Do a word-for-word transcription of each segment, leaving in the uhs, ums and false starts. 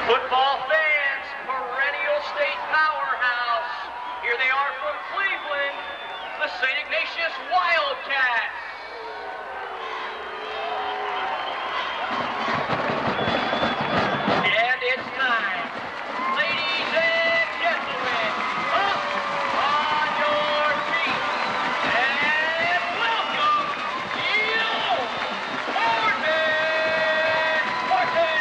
Football fans, perennial state powerhouse. Here they are from Cleveland, the Saint Ignatius Wildcats. And it's time. Ladies and gentlemen, up on your feet. And welcome, Neil Morgan Martin.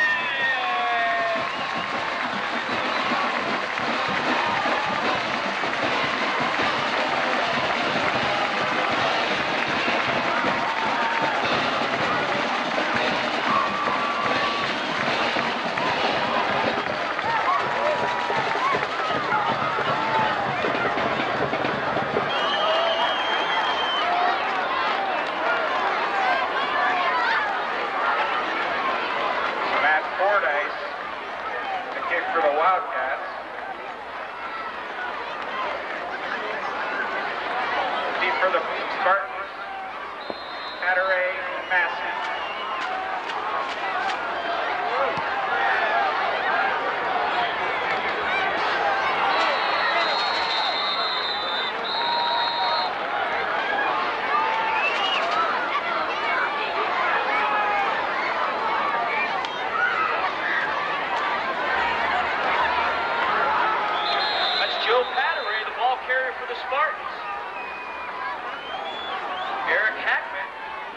For the Wildcats. Deep for the Spartans, Hatteray and Massey. Joe Patteray, the ball carrier for the Spartans. Eric Hackman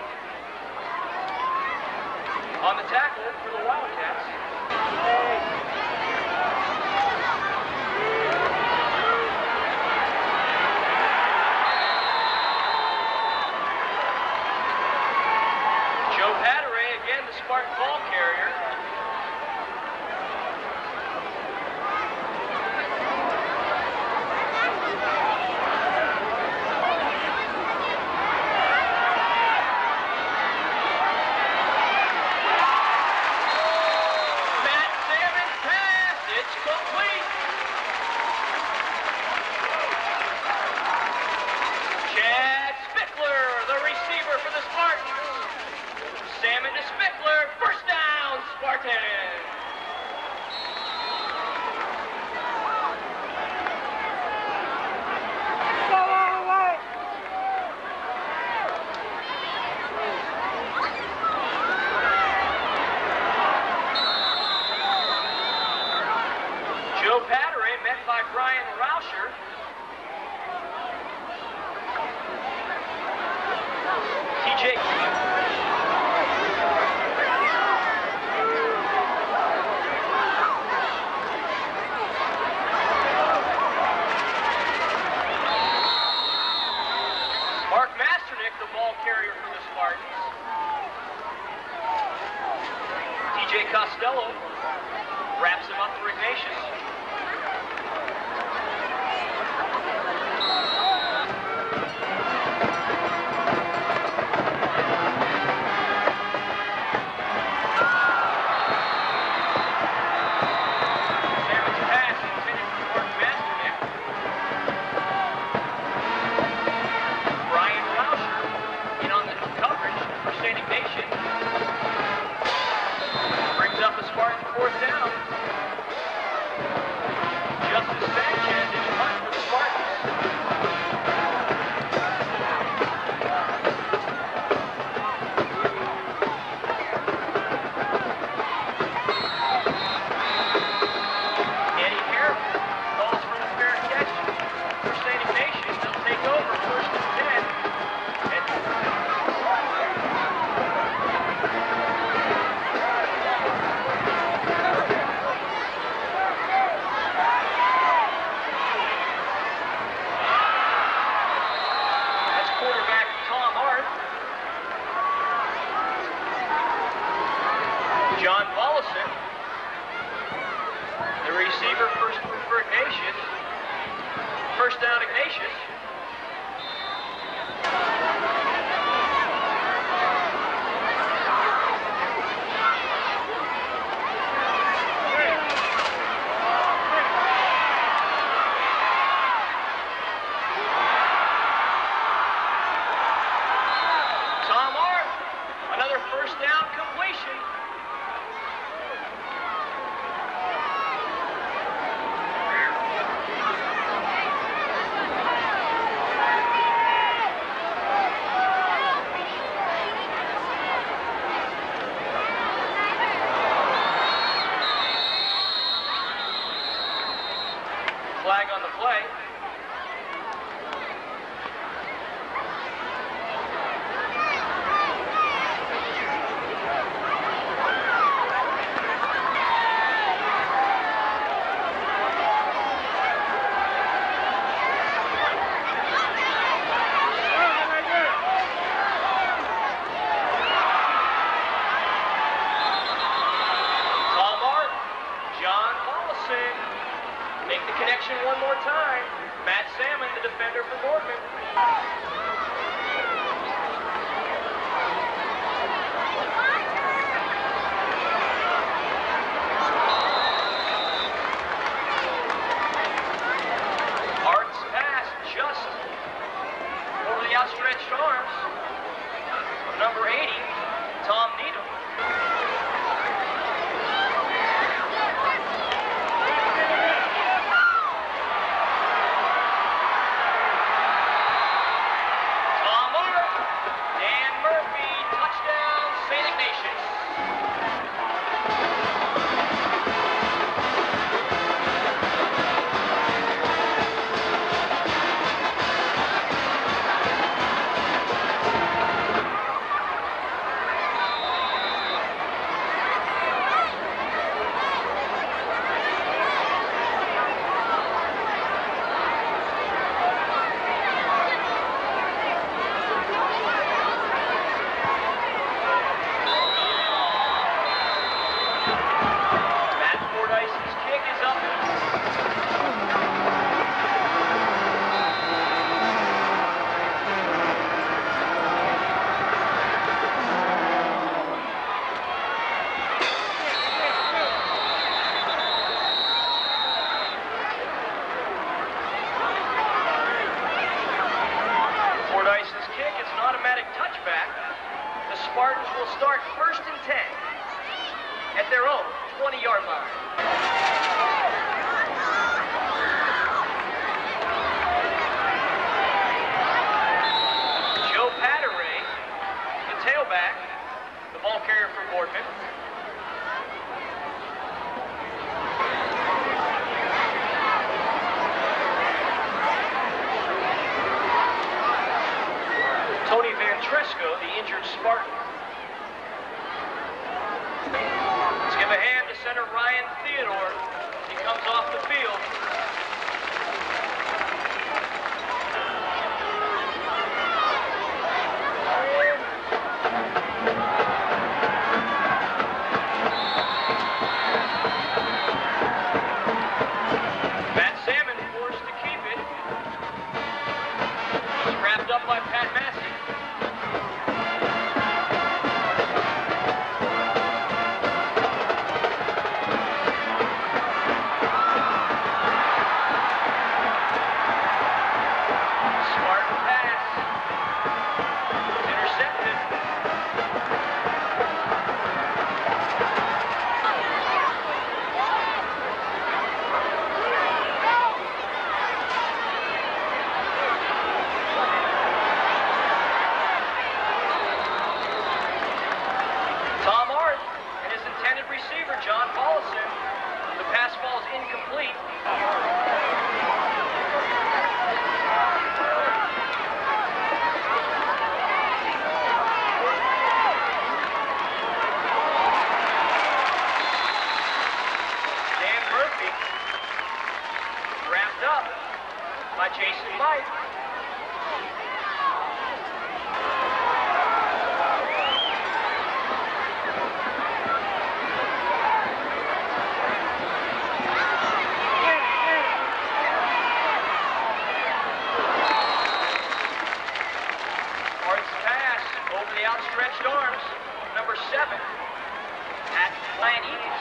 on the tackle for the Wildcats. Joe Patteray, again the Spartan ball carrier. Chad Spickler, the receiver for the Spartans. Salmon to Spickler, first down, Spartans. Joe Patteray met by Brian Rauscher. T J. Mark Masternick, the ball carrier for the Spartans. T J Costello wraps him up for Ignatius. Brings up a Spartan fourth down. Justice Sanchez in front for the Spartans. Eddie Harrell calls for the fair catch for Saint Ignatius. They'll take over first and ten. And John Vollison, the receiver first for Ignatius. First down, Ignatius. Tom Arth, another first down completion. play. Make the connection one more time. Matt Salmon, the defender for Boardman. Art's pass just over the outstretched arms of number eighty, Tom Needham. Spartans will start first and ten at their own twenty-yard line. Joe Padaray, the tailback, the ball carrier for Boardman. Tony Van Tresco, the injured Spartan. Let's give a hand to center Ryan Theodore. He comes off the field. Matt Salmon forced to keep it. He's wrapped up by Pat Massey. John Paulson, the pass ball is incomplete. Dan Murphy, wrapped up by Jason Mike. Outstretched arms, number seven, at Plant East.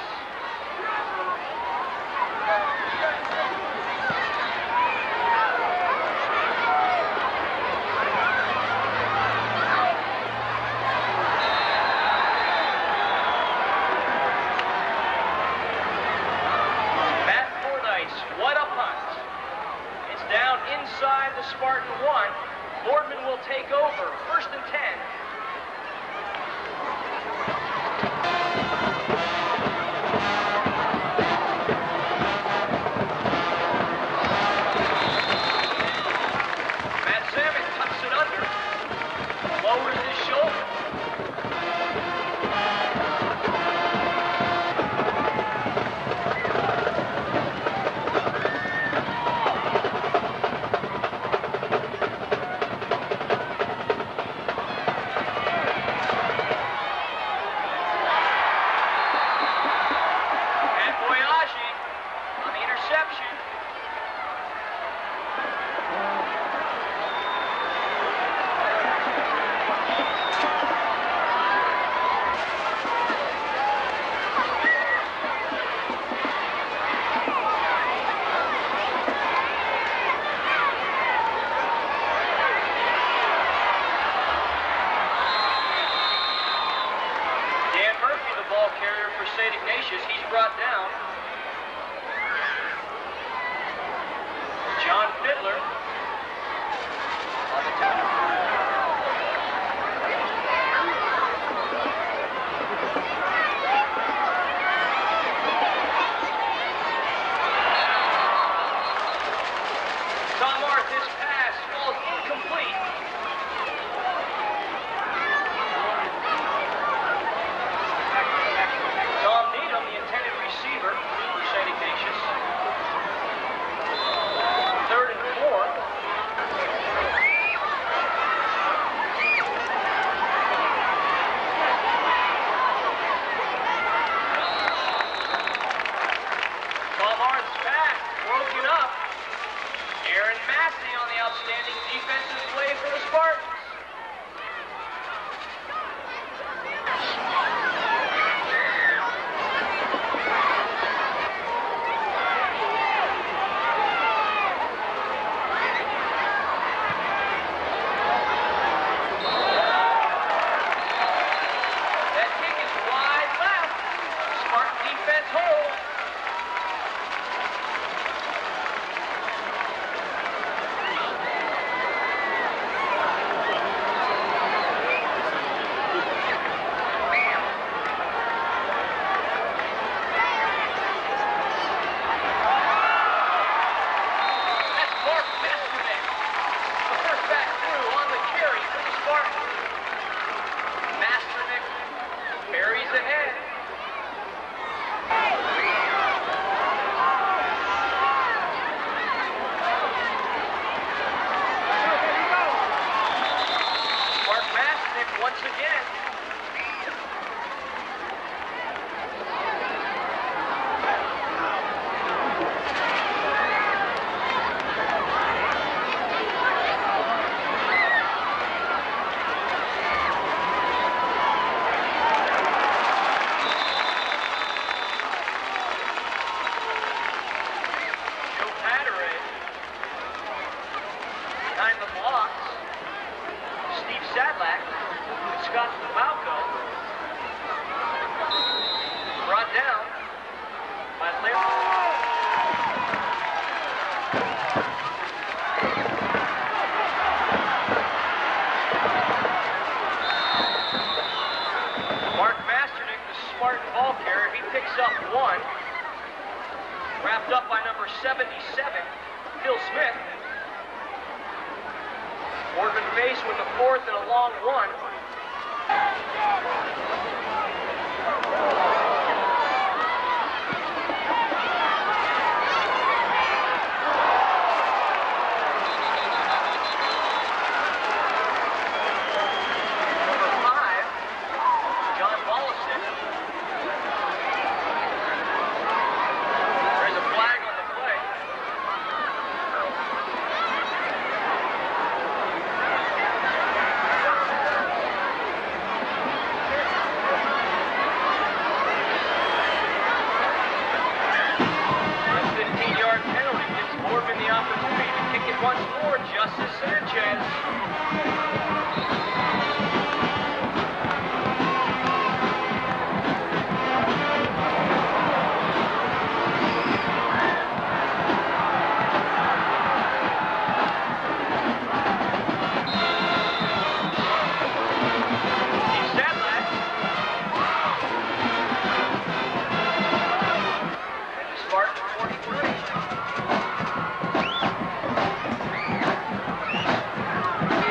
Saint Ignatius. He's brought down. John Fiddler on the tackle. Tom Martha's pass falls incomplete. Tom Needham, the intended receiver for Saint Ignatius. Third and four. Tom Martha's pass broken up. Aaron Massey on the outstanding defensive play for the Spartans. That kick is wide left. Spartan defense holds. Once again. Joe Patteret behind the blocks. Steve Sadlack. Scott Falco brought down by Larry. Mark Masternick, the Spartan ball carrier, he picks up one. Wrapped up by number seventy-seven, Phil Smith. Boardman faced with the fourth and a long one. Number five, John Wallace. There's a flag on the play. Once more, Justice Sanchez. Steve Sadlack. And the Spartan forty-three.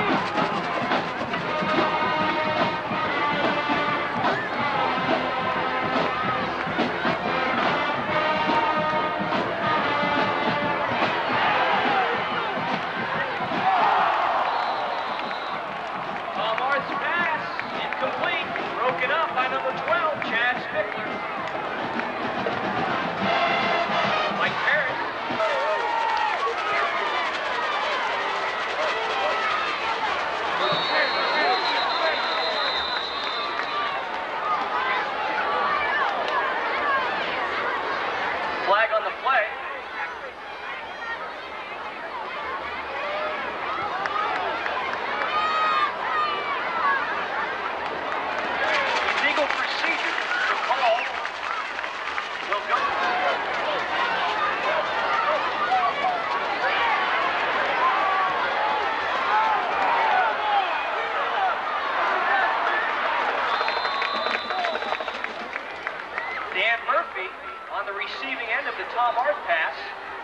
on the receiving end of the Tom Arth pass.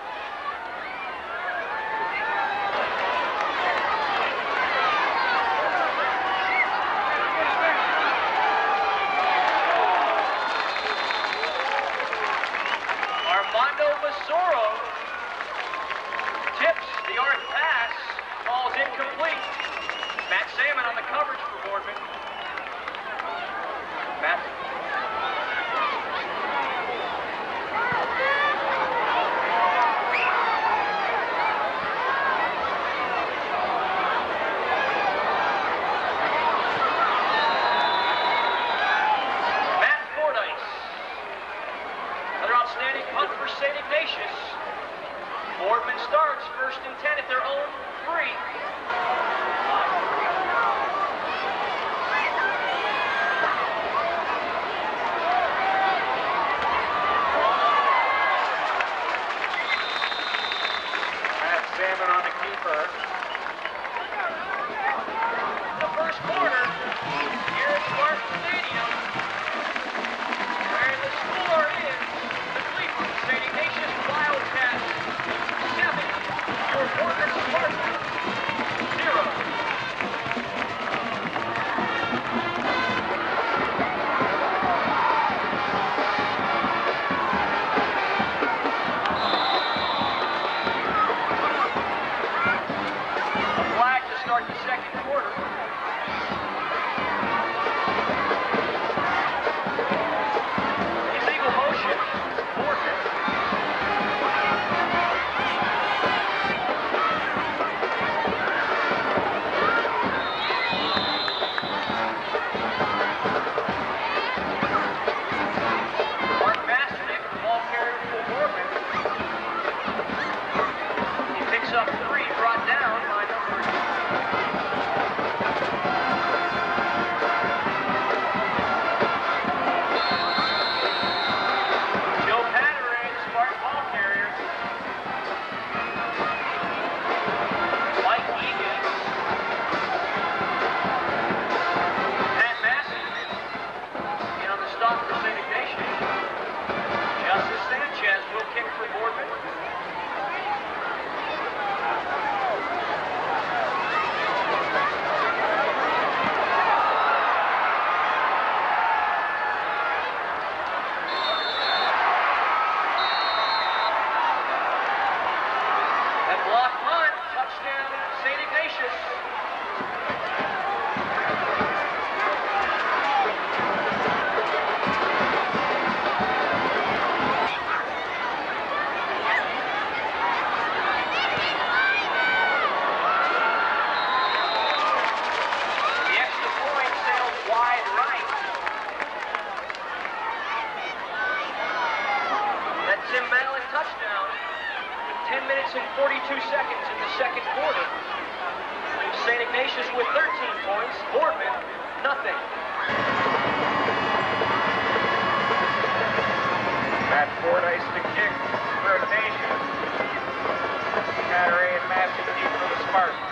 Armando Masoro tips the Arth pass, falls incomplete. Matt Salmon on the coverage for Boardman. Matt. Matt Fordyce. Another outstanding punt for Saint Ignatius. Boardman starts first and ten at their own three. Salmon on the keeper. The first quarter here at Spartan Stadium, where the score is the Cleveland Saint Ignatius Wildcats seven, your Boardman Spartans zero. Start the second quarter. Illegal motion. Boardman. Mark Masternick, ball carrier for Boardman. He picks up three, brought down by number touchdown with ten minutes and forty-two seconds in the second quarter. Saint Ignatius with thirteen points, Boardman, nothing. Matt Fordyce to kick for Ignatius. Catteray and Massey deep for the Spartans.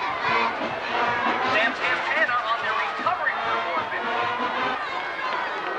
Sam Campana on their recovery for Boardman.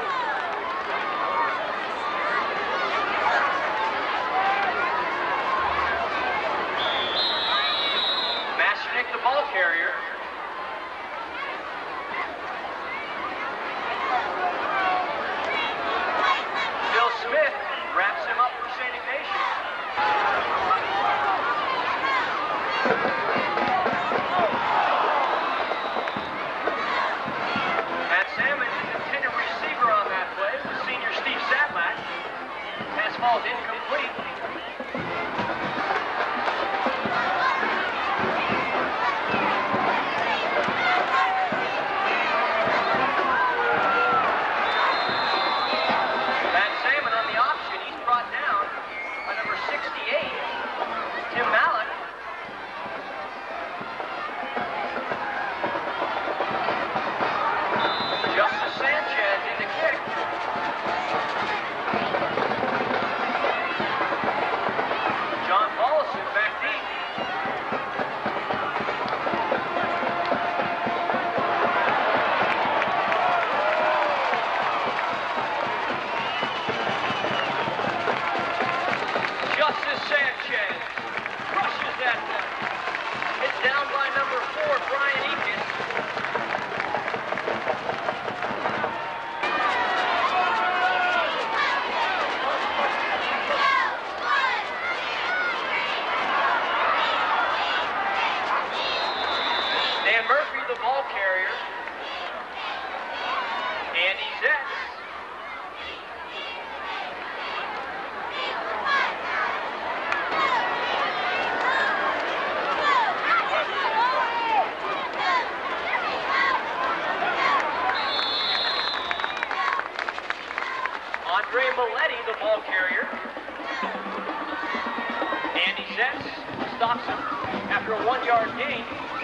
stops him after a one-yard gain.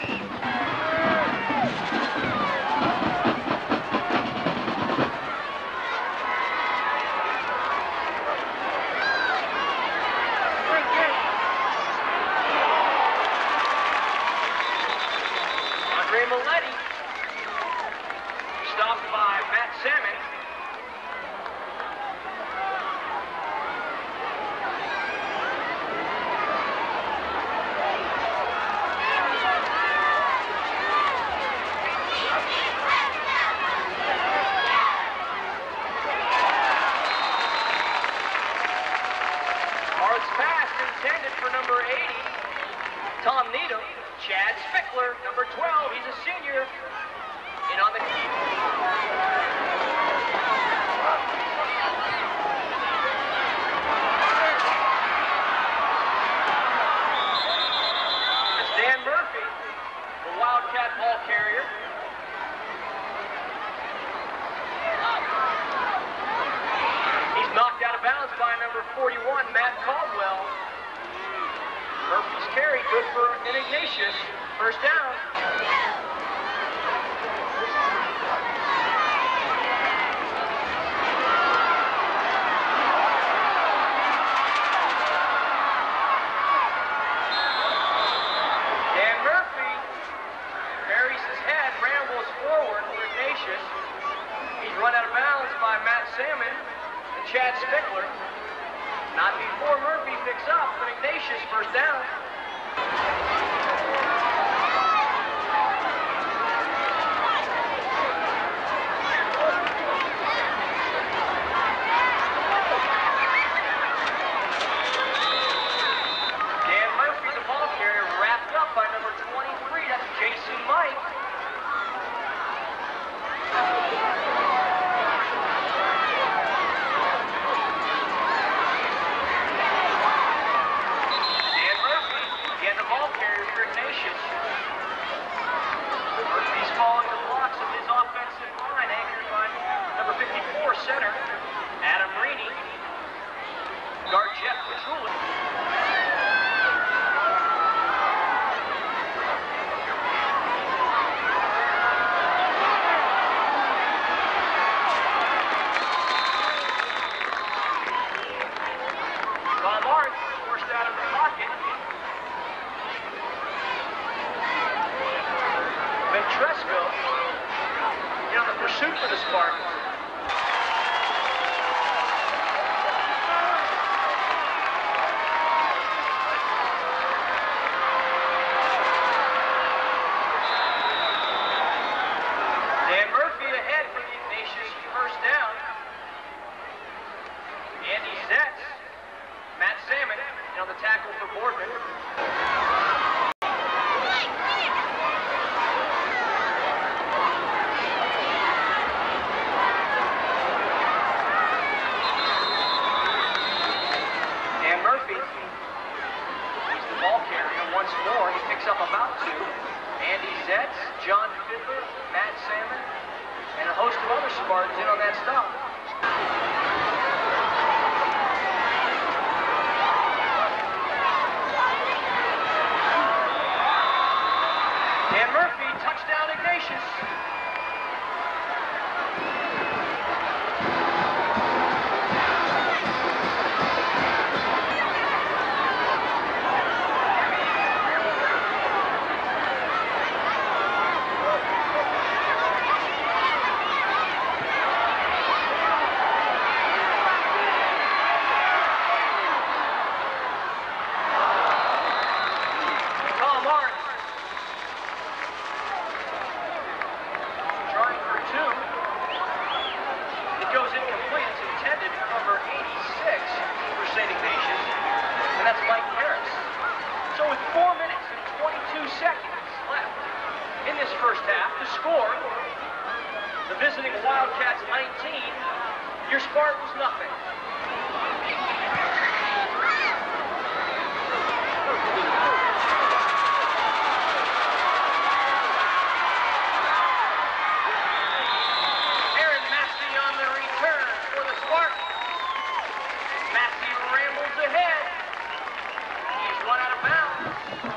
Andre Maletti, stopped by Matt Salmon. Hard pass intended for number eighty, Tom Needham. Chad Spickler, number twelve, he's a senior, in on the... It's Dan Murphy, the Wildcat ball carrier. He's knocked out of bounds by number forty-one, Matt Caldwell. Murphy's carry, good for Ignatius. First down. Dan Murphy buries his head, rambles forward for Ignatius. He's run out of bounds by Matt Salmon and Chad Spickler. Not before Murphy picks up, but Ignatius first down. Dan Murphy, the ball carrier, wrapped up by number twenty-three. That's Jason Mike. Murphy's following the blocks of his offensive line, anchored by number fifty-four center, Adam Reedy. Guard Jeff Petrulli. Tom Martz forced out of the pocket. Ventresco in on the pursuit for the Spartans. Dan Murphy ahead for the Ignatius first down. Andy Zetz, Matt Salmon in on the tackle for Boardman. Once more, he picks up about two. Andy Zetz, John Fiddler, Matt Salmon, and a host of other Spartans in on that stop. Dan Murphy, touchdown Ignatius. The visiting Wildcats nineteen, your Spartans nothing. Aaron Massey on the return for the Spartans. Massey rambles ahead. He's run out of bounds.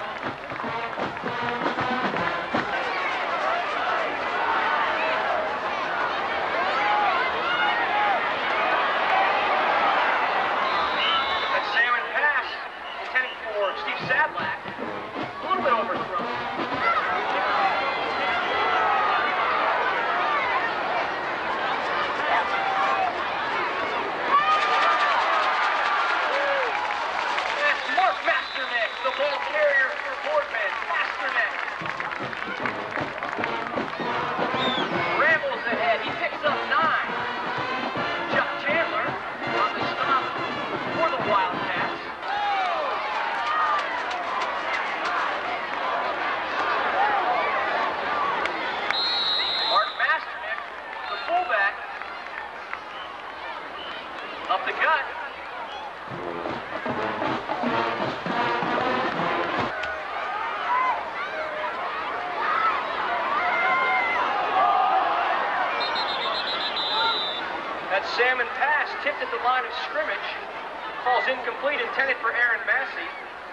Salmon pass tipped at the line of scrimmage. Ball's incomplete, intended for Aaron Massey.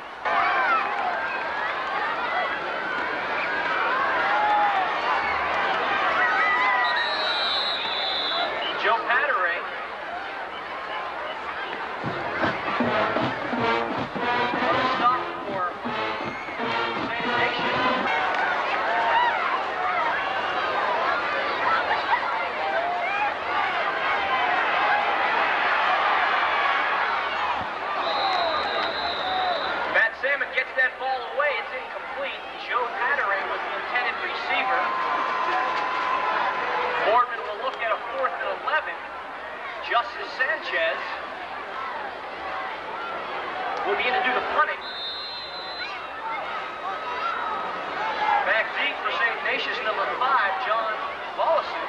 Joe Pateray. On the stop for Saint Ignatius. Matt Salmon gets that ball away. It's incomplete. Joe Pateray was the intended receiver. Boardman will look at a fourth and eleven. Justice Sanchez will begin to do the punting. Back deep for Saint Ignatius, number five, John Vollison.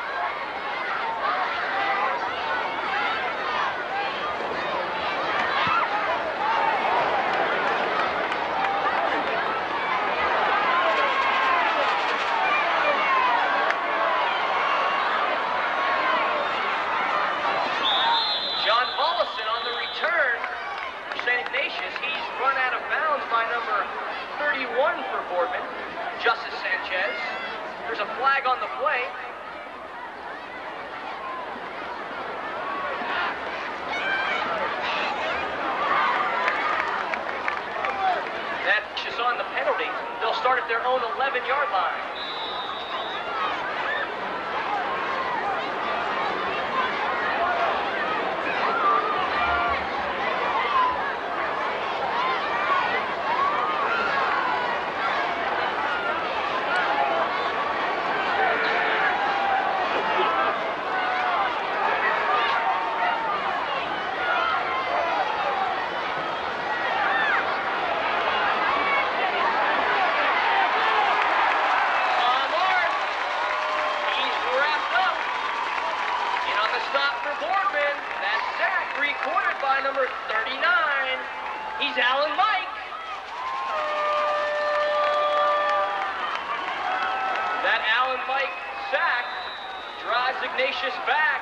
He's run out of bounds by number thirty-one for Boardman, Justice Sanchez. There's a flag on the play. That's just on the penalty. They'll start at their own eleven-yard line. Number thirty-nine, he's Alan Mike. That Alan Mike sack drives Ignatius back.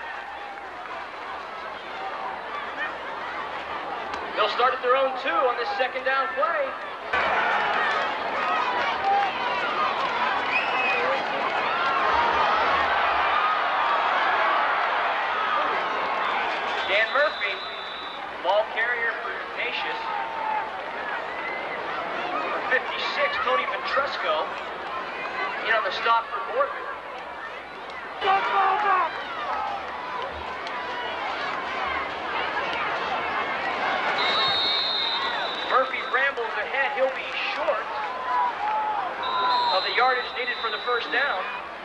They'll start at their own two on this second down play. Dan Murphy, ball carrier for Ignatius. Number fifty-six, Tony Ventrusco, in on the stop for Boardman. Murphy rambles ahead. He'll be short of the yardage needed for the first down.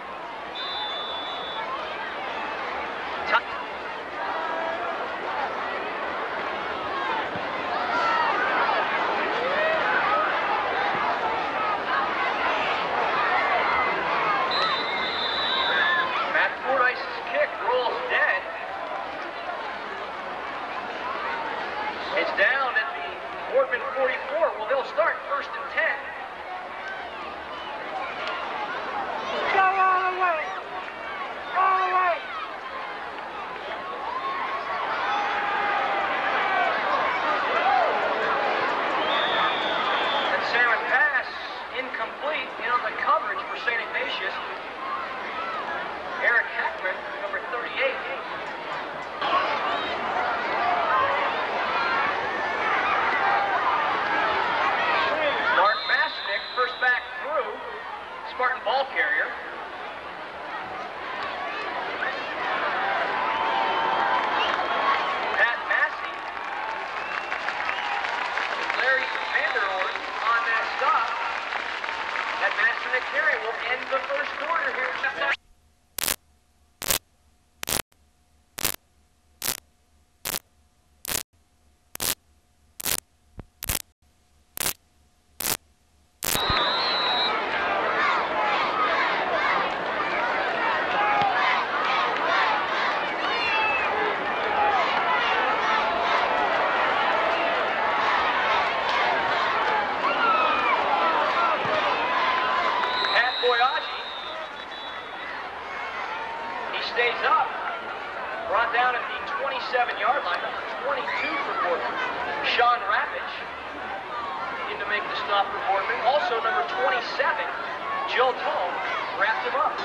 forty-four, well, they'll start first and ten. Go all the way. All the way. And Salmon pass, incomplete, in on the coverage for Saint Ignatius. Eric Hackman, number thirty-eight. First back through, Spartan ball carrier. Pat Massey. Larry Vanderhorst on that stop. That Master carry will end the first quarter here. twenty-seven, Joe Tull wrapped him up.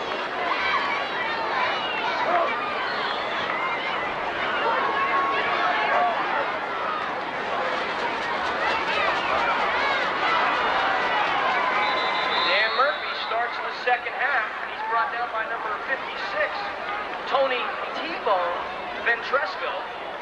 Dan Murphy starts in the second half, and he's brought down by number fifty-six, Tony T-Bone Ventresco.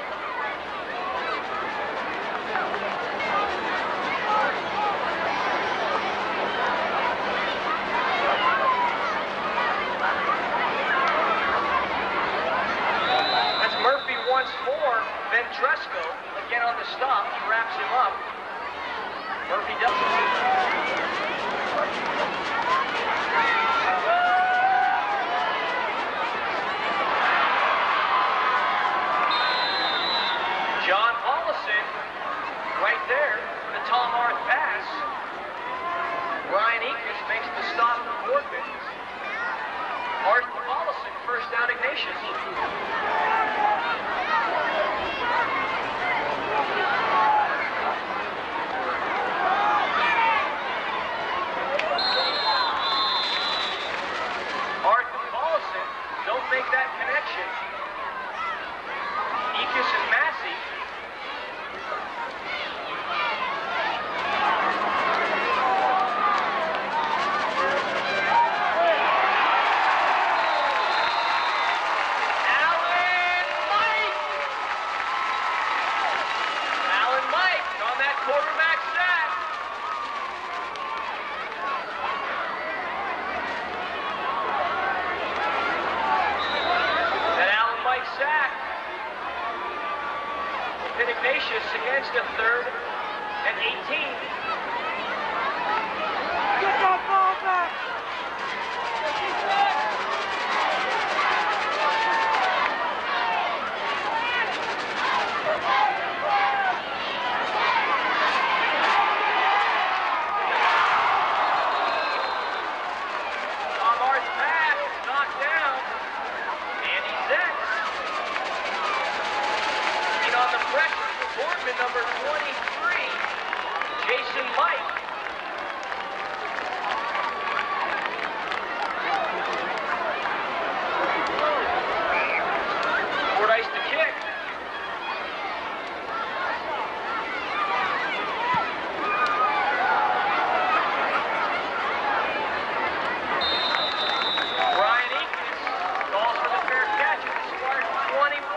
That's Murphy once more. Ventresco again on the stop. He wraps him up. Murphy does it. John Paulson, right there, the Tom Arth pass. Ryan Ekus makes the stop for Boardman. Arth to Paulson, first down Ignatius. Arth and Paulson don't make that connection. Ekus and Massey. Quarterback sack. And Alan Mike sack. Pit Ignatius against a third and eighteen. Get that ball back. Number twenty-three, Jason Mike. Fordyce to kick. Ryan Ekus calls for the fair catch at the start twenty-one.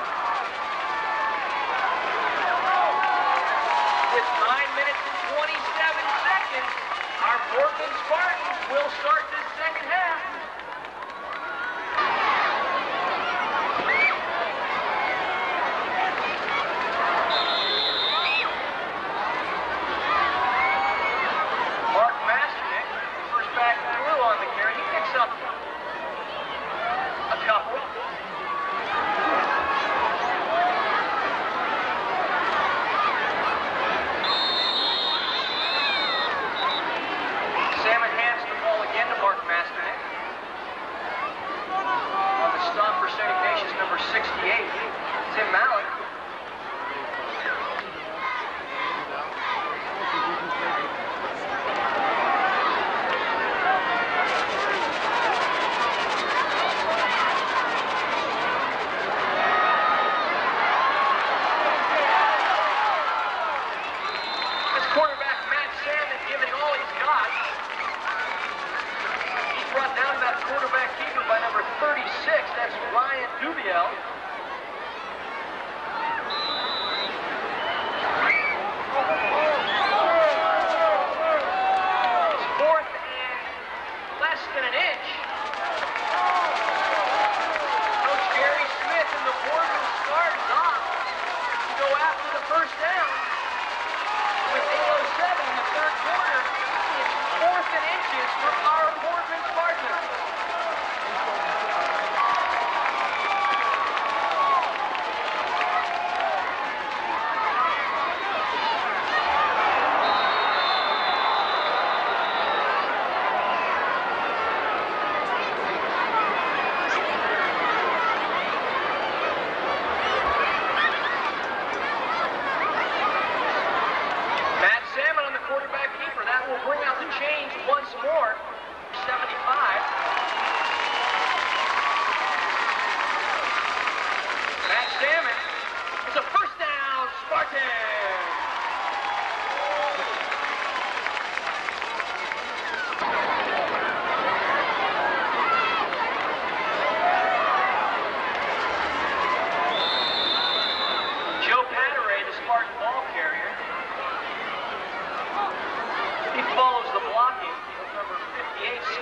twenty-seven seconds. Our Portland Spartans will start this second half. Mark Masternick, first back through on the carry. He picks up a couple. Salmon hands the ball again to Mark Masternick.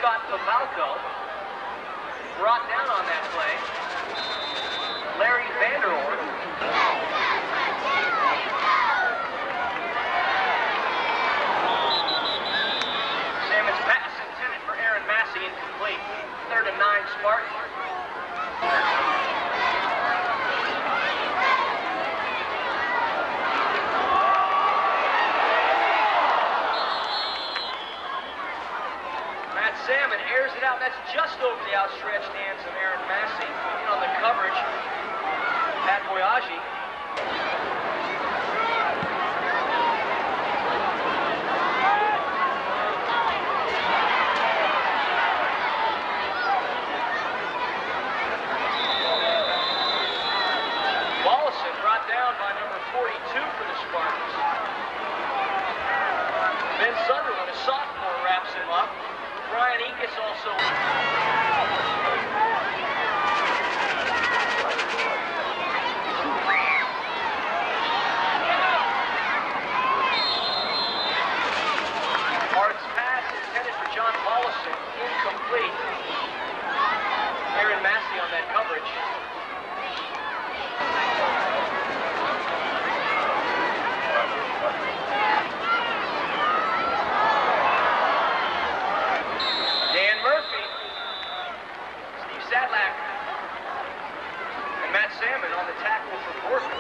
Scott Pavalco. Brought down on that play. Larry Vanderorn. Salmon's pass intended for Aaron Massey, incomplete. Third and nine, Spartan. Salmon airs it out. That's just over the outstretched hands of Aaron Massey. In on the coverage, Pat Boyaji. Wallison brought down by number forty-two for the Spartans. Ben Sunderland, a sophomore, wraps him up. Brian Ekus also. Hart's pass intended for John Paulison, incomplete. Aaron Massey on that coverage. Salmon on the tackle for Portland.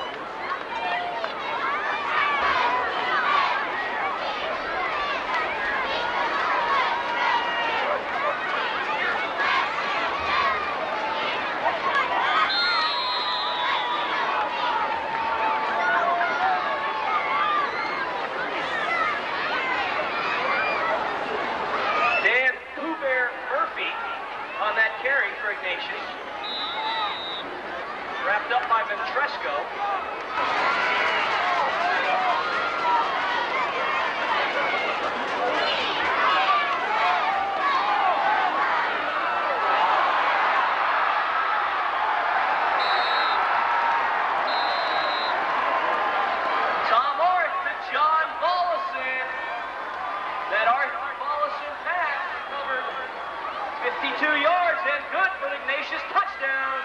Dan Pooh-Bear Murphy on that carry for Ignatius. Wrapped up by Ventresco. Tom Arth to John Vollison. That Arthur Vollison pass covered fifty-two yards and good for the Ignatius touchdown.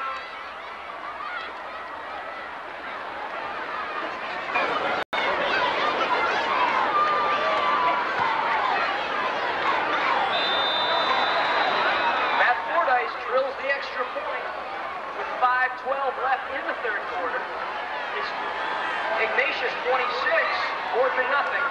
twelve left in the third quarter. It's Ignatius twenty-six, Boardman nothing.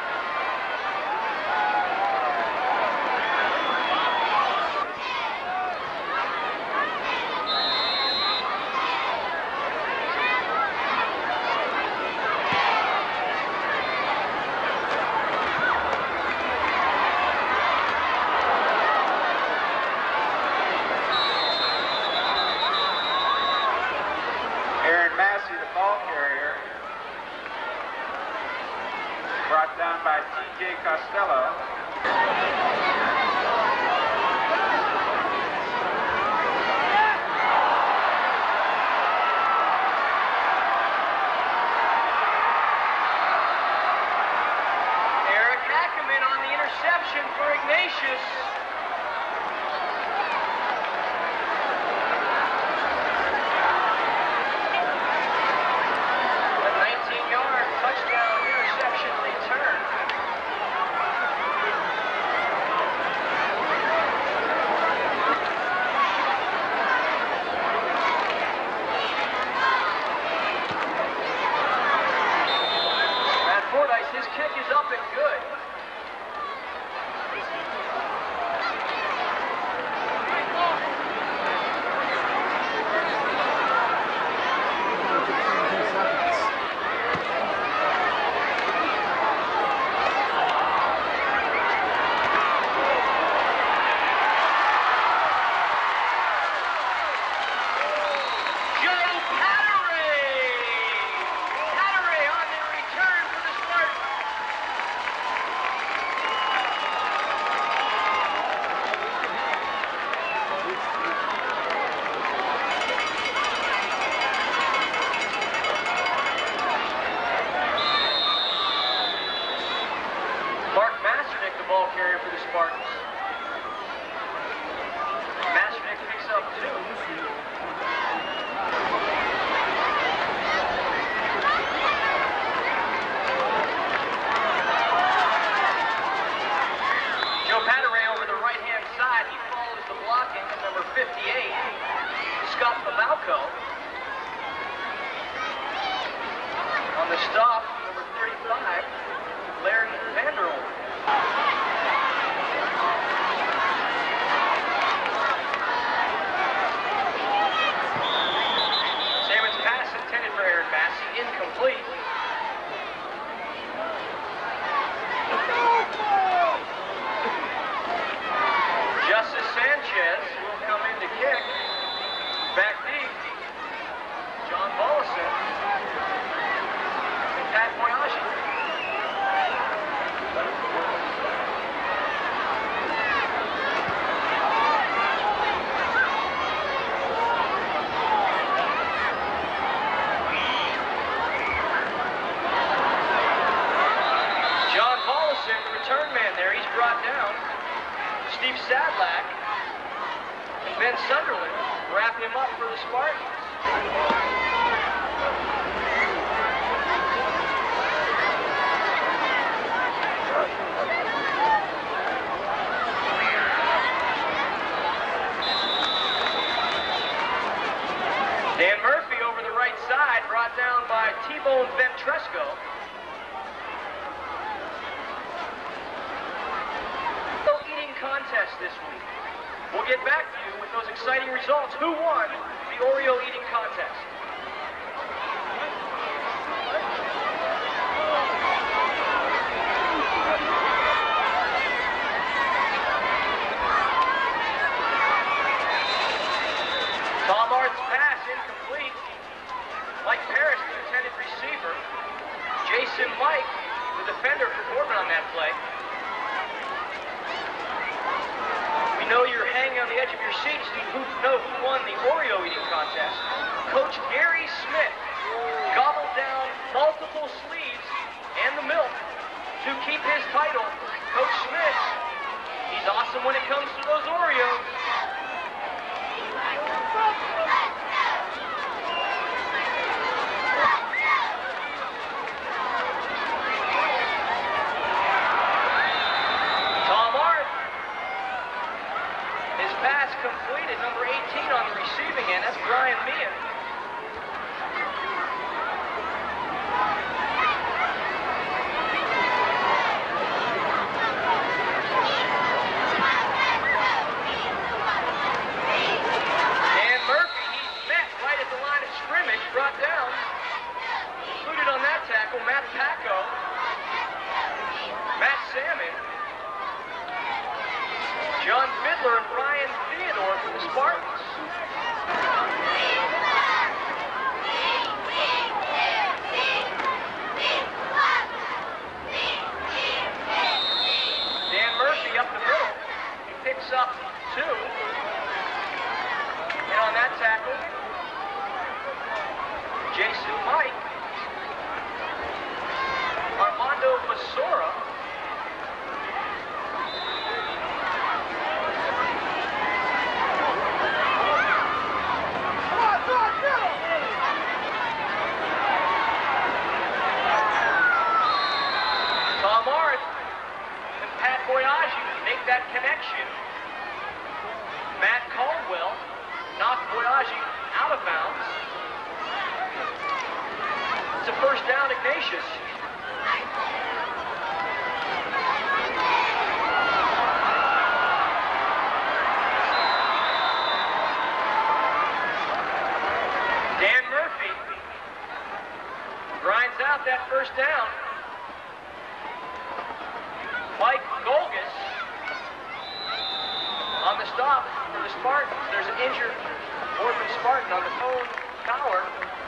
Monaco. On the stop, number thirty-five, Larry Vanderholt. Salmon's pass intended for Aaron Massey, incomplete. Justice Sanchez will come in to kick. Back deep. John Bollison and Pat Boyaji. John Bollison, the return man there, he's brought down. Steve Sadlack and Ben Sunderland wrap him up for the Spartans. Dan Murphy over the right side, brought down by T-Bone Ventresco. Contest this week. We'll get back to you with those exciting results. Who won the Oreo eating contest? Tom Art's pass incomplete. Mike Paris, the intended receiver. Jason Mike, the defender for Corbin on that play. Know you're hanging on the edge of your seats to know who won the Oreo eating contest. Coach Gary Smith gobbled down multiple sleeves and the milk to keep his title. Coach Smith, he's awesome when it comes to those Oreos. Pass completed, number eighteen on the receiving end. That's Brian Meehan. Dan Murphy, he's met right at the line of scrimmage, brought down. Included on that tackle, Matt Paco, Matt Salmon, John Fiddler, and Ryan Theodore for the Spartans. Dan Murphy up the middle. He picks up two. And on that tackle, Jason Mike, Armando Basora, make that connection. Matt Caldwell knocked Boyaji out of bounds. It's a first down, Ignatius. Dan Murphy grinds out that first down. Mike Golgus on the stop for the Spartans. There's an injured Orphan Spartan on the phone tower.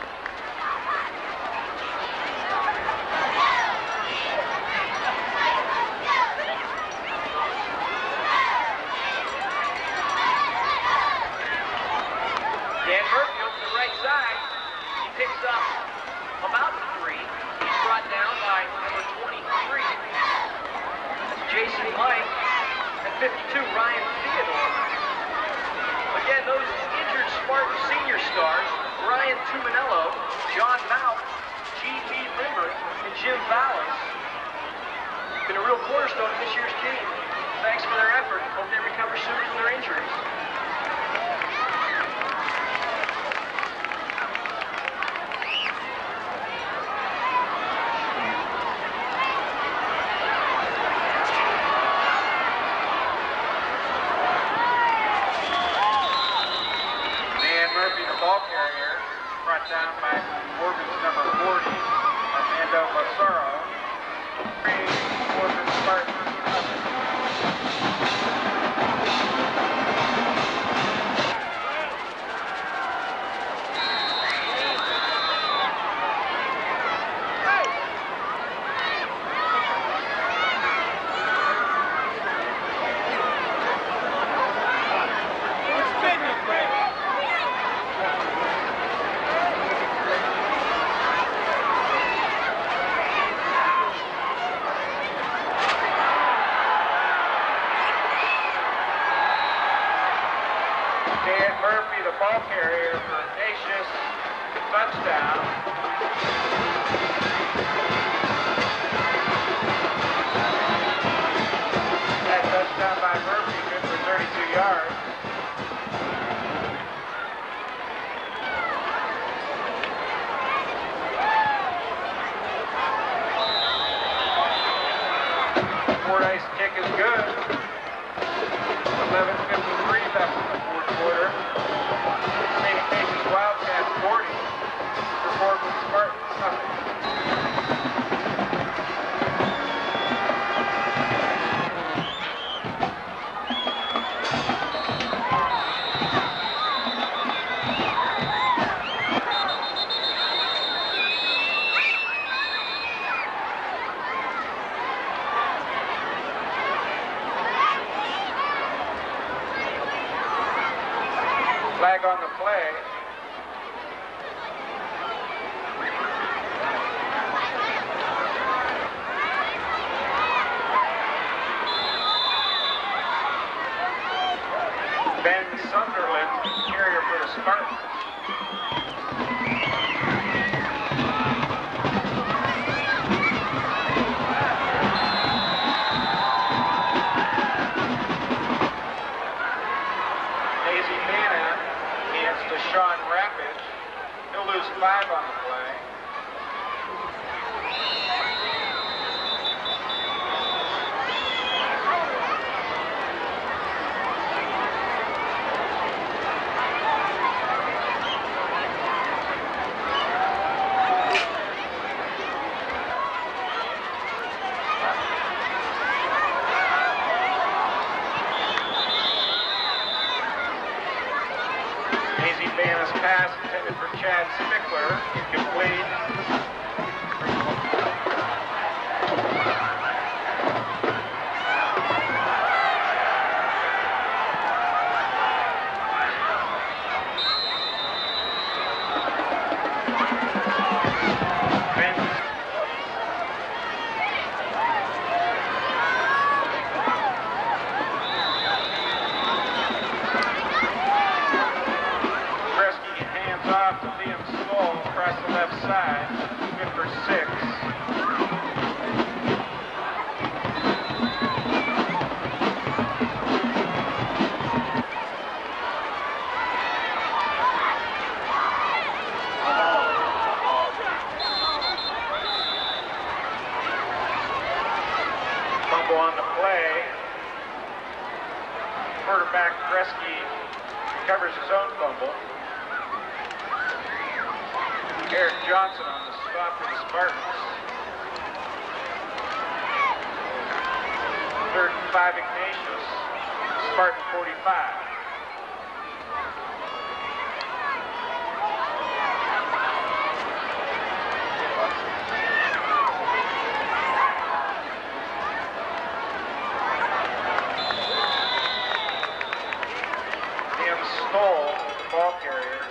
Dan Murphy over the right side. He picks up about three. He's brought down by number twenty-three. Jason Mike, and fifty-two, Ryan Theodore. Again, those injured Spartan senior stars, Ryan Tuminello, John Mount, G P Limber, and Jim Vallis. Been a real cornerstone of this year's team. Thanks for their effort. Hope they recover soon from their injuries. down by Morgan's number forty, Armando Massaro. Three, Morgan Spartans, nothing. Dan Murphy, the ball carrier for Ignatius, touchdown. That touchdown by Murphy, good for thirty-two yards. Fordyce kick is good. eleven fifty-three left in the fourth quarter. Saint Ignatius Wildcats forty. Performance Spartans nothing. Flag on the play. Ben Sunderland, carrier for the Spartans. Daisy Bana hands to Sean Rappage. He'll lose five on the play. Daisy Bana's pass intended for Chad Spickler, incomplete. Vince. Kresge hands off to Liam Stoll across the left side, good for six. Fumble on the play. Quarterback Kresge recovers his own fumble. Eric Johnson on the stop for the Spartans. Third and five Ignatius. Spartan forty-five. Liam Stoll, ball carrier.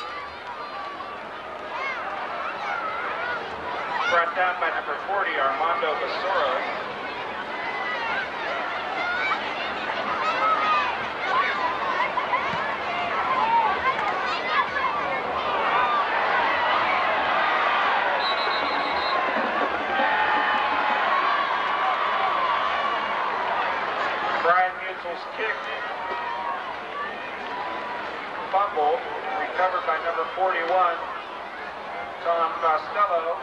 Brought down by number forty, Armando Basoro. Brian Mutzel's kick. Fumble, recovered by number forty-one, Tom Costello.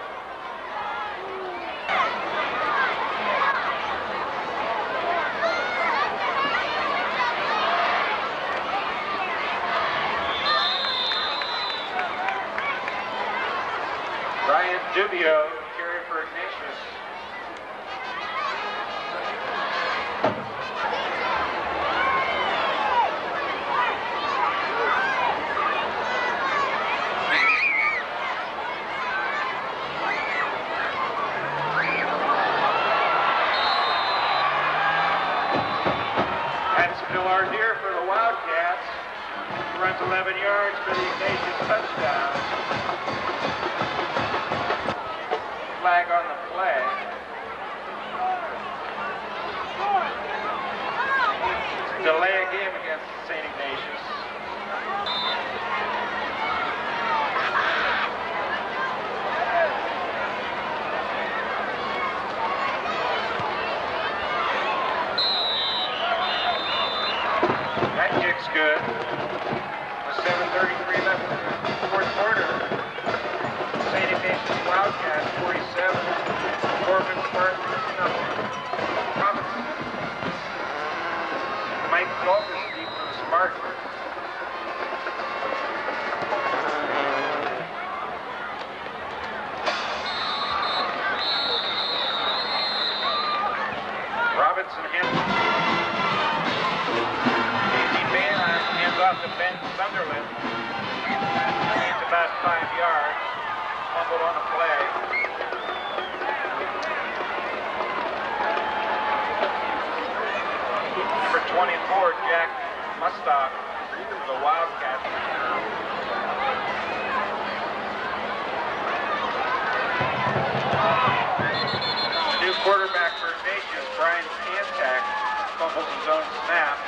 Dubio, carry for Ignatius. That's Bill Ardier for the Wildcats. He runs eleven yards for the Ignatius touchdown. Flag on the play. Delay a game against Saint Ignatius. That kick's good. With seven thirty-three left in the fourth quarter. Saint Ignatius Wildcats forty-seven. Corbin Spartans nothing. Robinson. Mike Golfers deep for the Spartans. Robinson hands. Hands off to Ben Sunderland. It's about five yards. Fumbled on the play. Number twenty-four, Jack Mustock, the Wildcats. The new quarterback for Ignatius, Brian Kantak, fumbles his own snap.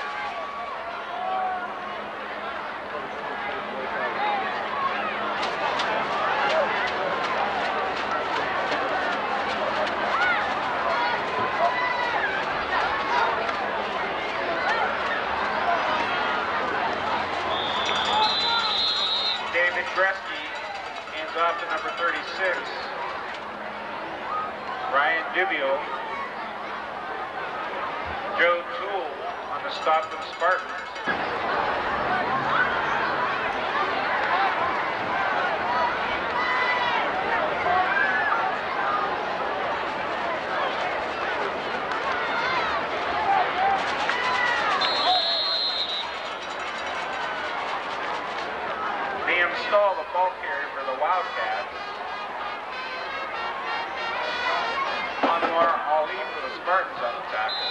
Gresky hands off to number thirty-six, Ryan Dubio. Joe Toole on the stop for the Spartans. Stahl, the ball carrier for the Wildcats. Anwar Ali for the Spartans on the tackle.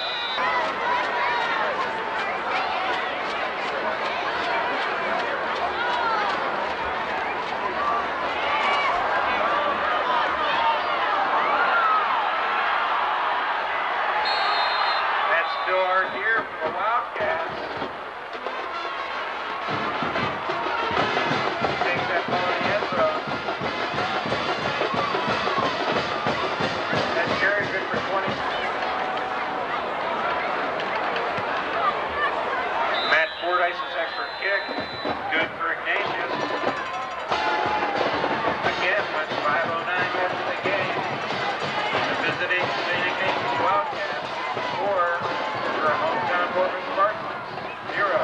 That's Bill Ardier for the Wildcats. Fordyce's extra kick, good for Ignatius. Again, with five oh nine left in the game. The visiting Saint Ignatius Wildcats score for our hometown Corbin Spartans, zero.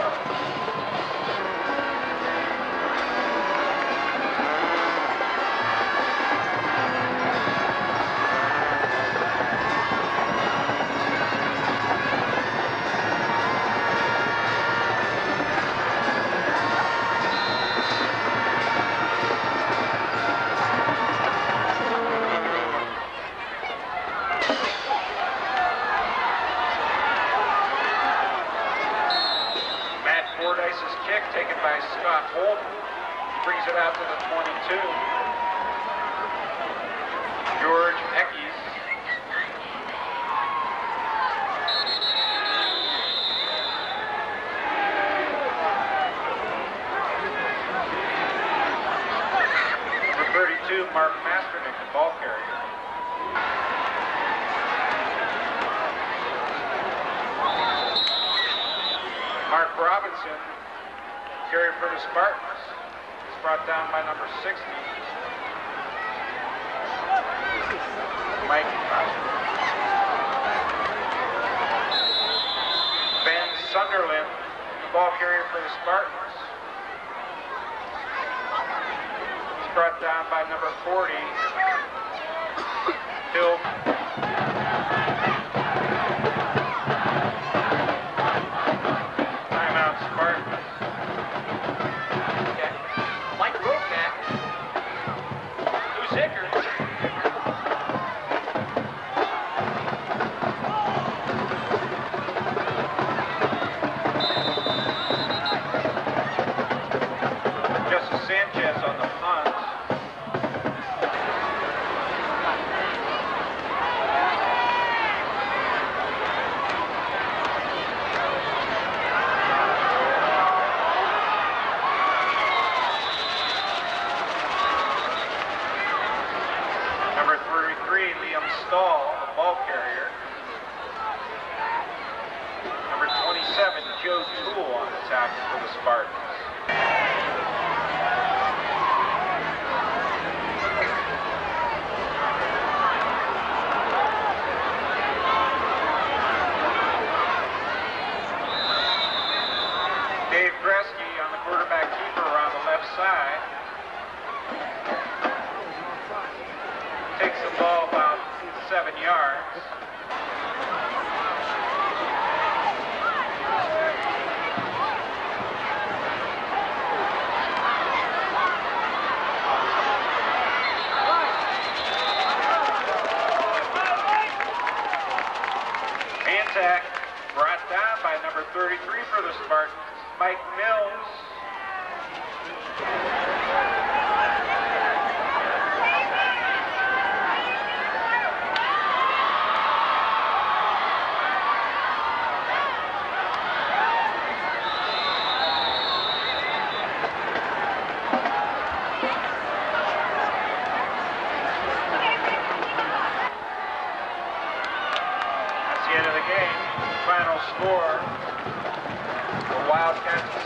Fordyce's kick taken by Scott Holden. Brings it out to the twenty-two. George Eckes. Number thirty-two, Mark Masternick, the ball carrier. Mark Robinson, carrier for the Spartans, is brought down by number sixty, Mike Ben Sunderland, the ball carrier for the Spartans. brought down by number forty, Hill. Timeout, Spartans. Okay. Mike Rokack. Lou Zicker. Justice Sanchez on the punt. Number thirty-three, Liam Stahl, the ball carrier. Number twenty-seven, Joe Toole on the tackle for the Spartans. Dave Gretzky on the quarterback keeper on the left side. Takes the ball about seven yards. Anzac brought down by number thirty-three for the Spartans, Mike Mills. That's the end of the game. Final score, the Wildcats